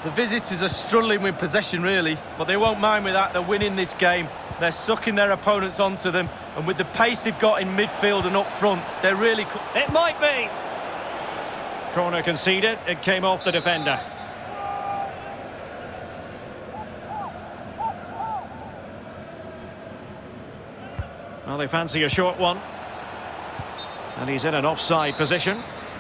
The visitors are struggling with possession, really, but they won't mind with that. They're winning this game. They're sucking their opponents onto them, and with the pace they've got in midfield and up front, they're really... It might be. Corner conceded. It came off the defender. Well, they fancy a short one. And he's in an offside position.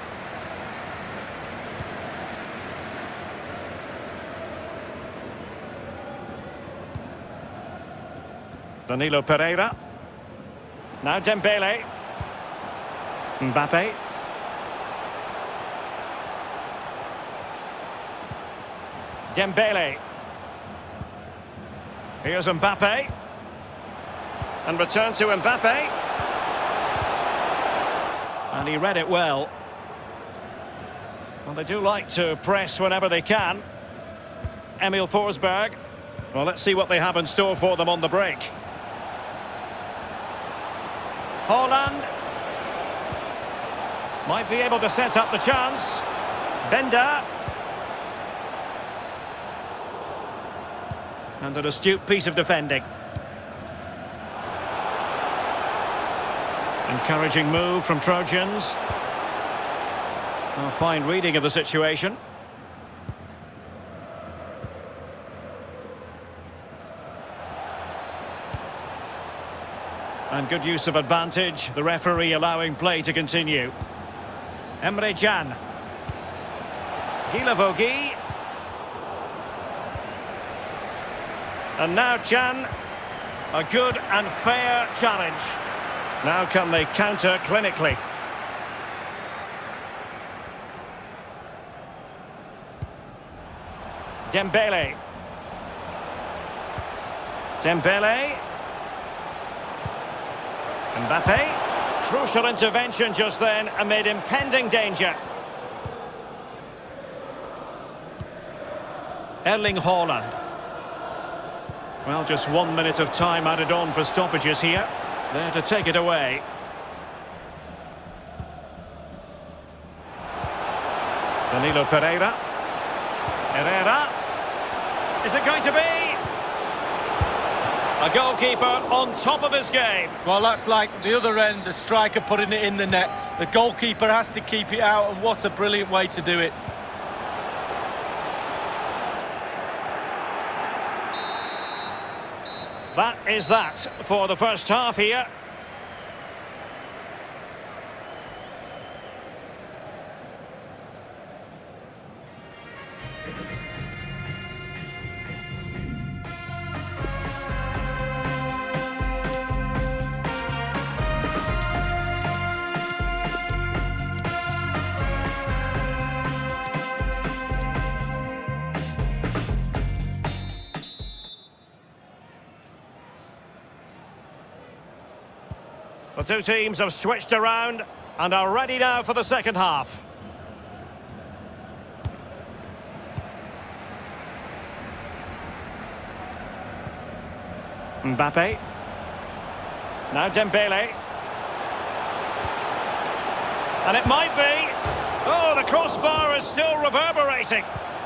Danilo Pereira. Now Dembele. Mbappe. Dembele. Here's Mbappe. And return to Mbappe. And he read it well. Well, they do like to press whenever they can. Emil Forsberg. Well, let's see what they have in store for them on the break. Haaland. Might be able to set up the chance. Bender. And an astute piece of defending. Encouraging move from Trojans. A fine reading of the situation. And good use of advantage. The referee allowing play to continue. Emre Can. Guilavogui. And now Can. A good and fair challenge. Now can they counter clinically? Dembele. Dembele. Mbappe. Crucial intervention just then amid impending danger. Erling Haaland. Well, just 1 minute of time added on for stoppages here. There to take it away. Danilo Pereira. Herrera. Is it going to be? A goalkeeper on top of his game. Well, that's like the other end, the striker putting it in the net. The goalkeeper has to keep it out, and what a brilliant way to do it. That is that for the first half here. The two teams have switched around and are ready now for the second half. Mbappe. Now Dembele. And it might be. Oh, the crossbar is still reverberating.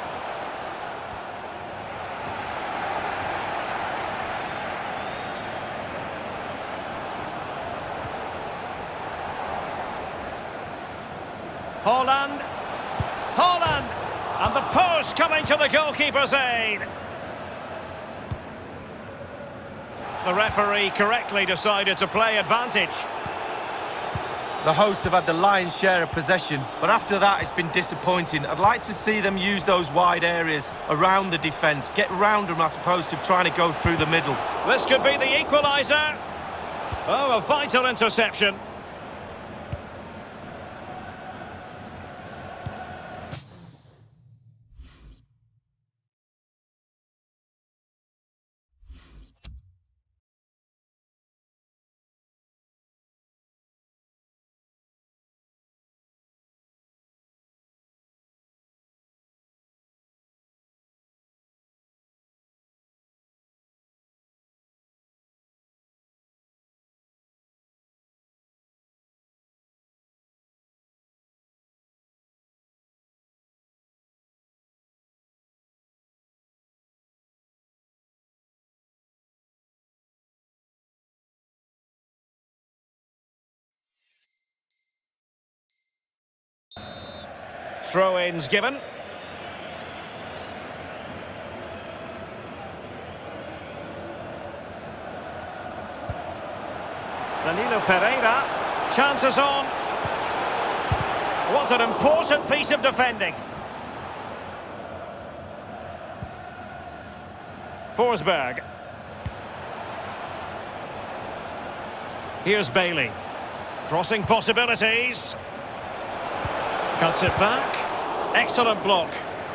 Haaland. Haaland. And the post coming to the goalkeeper's aid. The referee correctly decided to play advantage. The hosts have had the lion's share of possession, but after that it's been disappointing. I'd like to see them use those wide areas around the defence, get round them as opposed to trying to go through the middle. This could be the equaliser. Oh, a vital interception. Throw-ins given. Danilo Pereira. Chances on. Was an important piece of defending. Forsberg. Here's Bailey. Crossing possibilities. Cuts it back. Excellent block.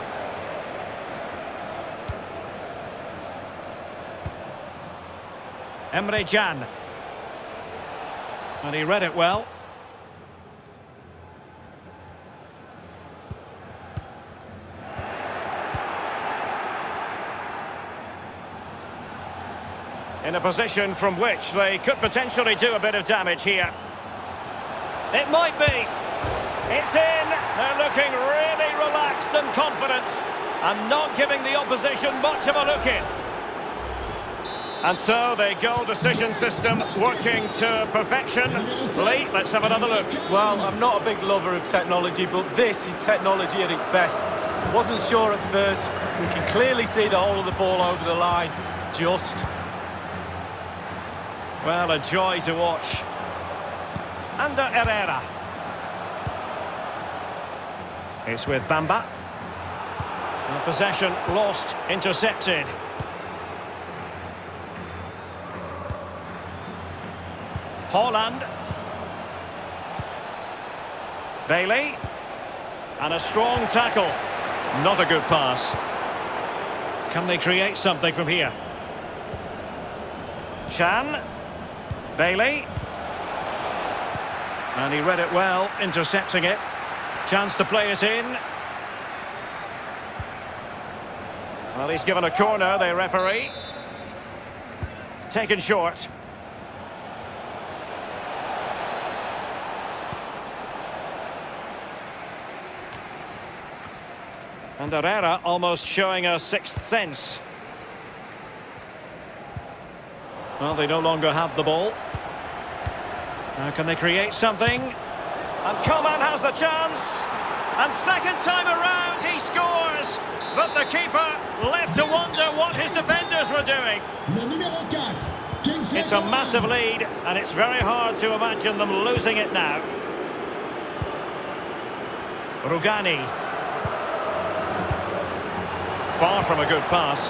Emre Can. And he read it well. In a position from which they could potentially do a bit of damage here. It might be. It's in. They're looking really relaxed and confident and not giving the opposition much of a look in. And so the goal decision system working to perfection. Lee, let's have another look. Well, I'm not a big lover of technology, but this is technology at its best. Wasn't sure at first. We can clearly see the whole of the ball over the line. Just. Well, a joy to watch. Ander Herrera. It's with Bamba. And possession lost, intercepted. Haaland. Bailey. And a strong tackle. Not a good pass. Can they create something from here? Can. Bailey. And he read it well, intercepting it. Chance to play it in. Well, he's given a corner, the referee. Taken short. And Herrera almost showing a sixth sense. Well, they no longer have the ball. Now can they create something? And Coman has the chance. And second time around he scores. But the keeper left to wonder what his defenders were doing. It's a massive lead, and it's very hard to imagine them losing it now. Rugani. Far from a good pass.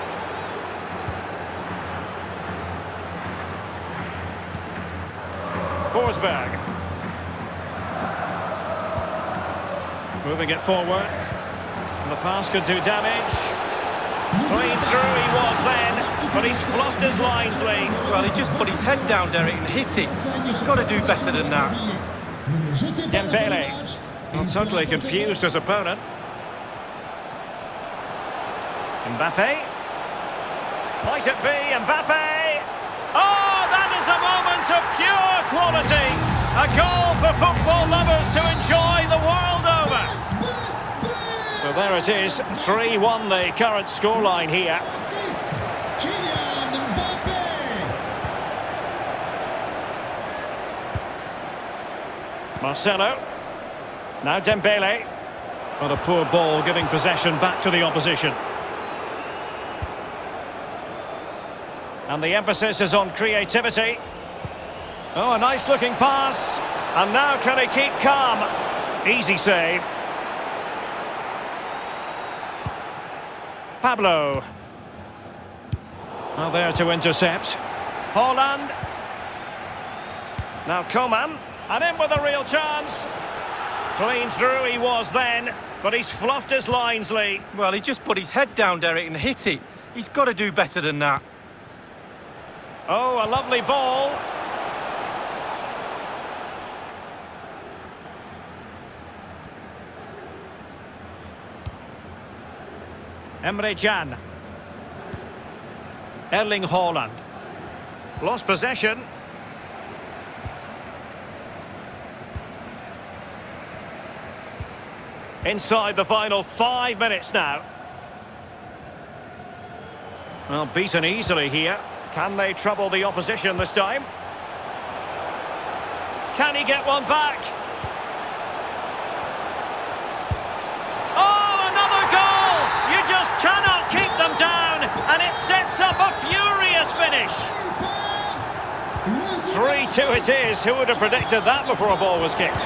Forsberg. Moving it forward. And the pass could do damage. Clean through he was then, but he's fluffed his lines, Lee. Well, he just put his head down, Derek, and hit it. He's got to do better than that. Dembele. Not totally confused his opponent. Mbappe. Might it be Mbappe? Oh, that is a moment of pure quality. A goal for football lovers to enjoy the world over. So there it is, 3-1 the current scoreline here. Marcelo. Now Dembele. What a poor ball, giving possession back to the opposition. And the emphasis is on creativity. Oh, a nice looking pass. And now can he keep calm? Easy save. Pablo. Well, there to intercept. Haaland. Now Coman. And in with a real chance. Clean through he was then, but he's fluffed his lines, Lee. Well, he just put his head down, Derek, and hit it. He's got to do better than that. Oh, a lovely ball. Emre Can. Erling Haaland. Lost possession. Inside the final 5 minutes now. Well, beaten easily here. Can they trouble the opposition this time? Can he get one back? finish. 3-2 it is. Who would have predicted that before a ball was kicked?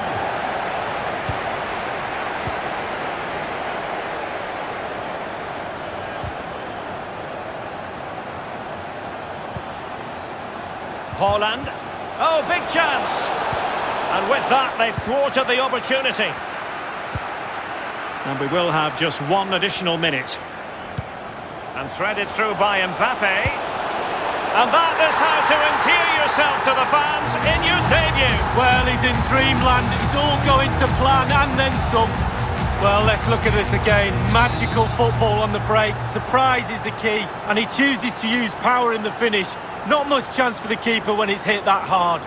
Haaland. Oh, big chance. And with that, they've thwarted the opportunity. And we will have just one additional minute. And threaded through by Mbappe. And that is how to endear yourself to the fans in your debut. Well, he's in dreamland. It's all going to plan and then some. Well, let's look at this again. Magical football on the break. Surprise is the key. And he chooses to use power in the finish. Not much chance for the keeper when it's hit that hard.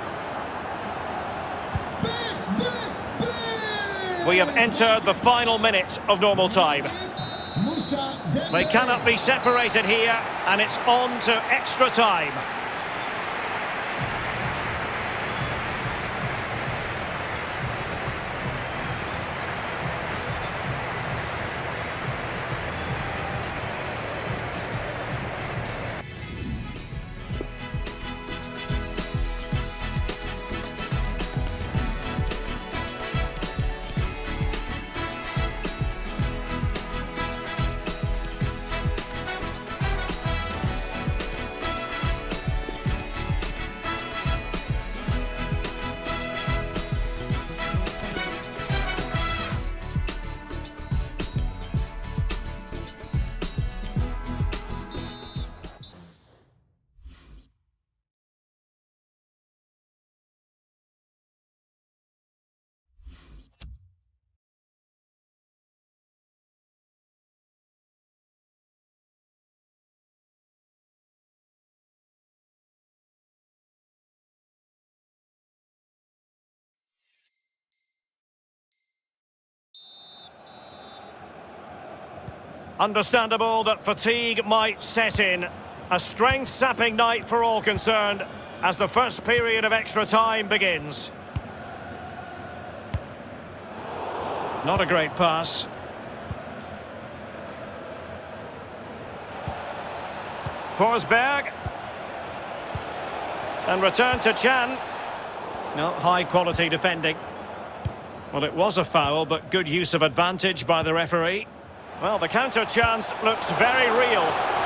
We have entered the final minute of normal time. They cannot be separated here, and it's on to extra time. Understandable that fatigue might set in. A strength-sapping night for all concerned as the first period of extra time begins. Not a great pass. Forsberg. And return to Can. No, high-quality defending. Well, it was a foul, but good use of advantage by the referee. Well, the counter chance looks very real.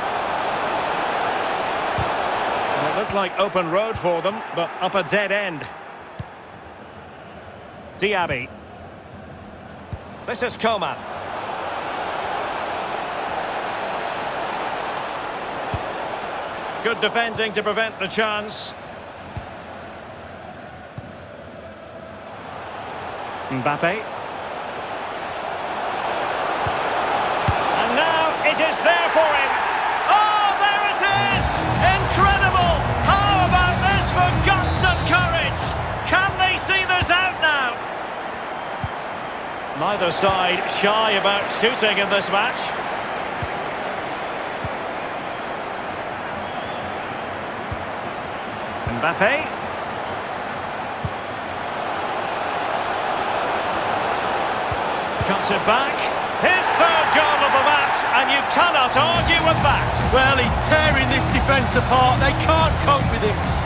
And it looked like open road for them, but up a dead end. Diaby. This is Coman. Good defending to prevent the chance. Mbappe. And now it is there for him. Oh, there it is! Incredible! How about this for guts and courage? Can they see this out now? Neither side shy about shooting in this match. Mbappe. Cuts it back. His third goal of the match, and you cannot argue with that. Well, he's tearing this defence apart. They can't cope with him.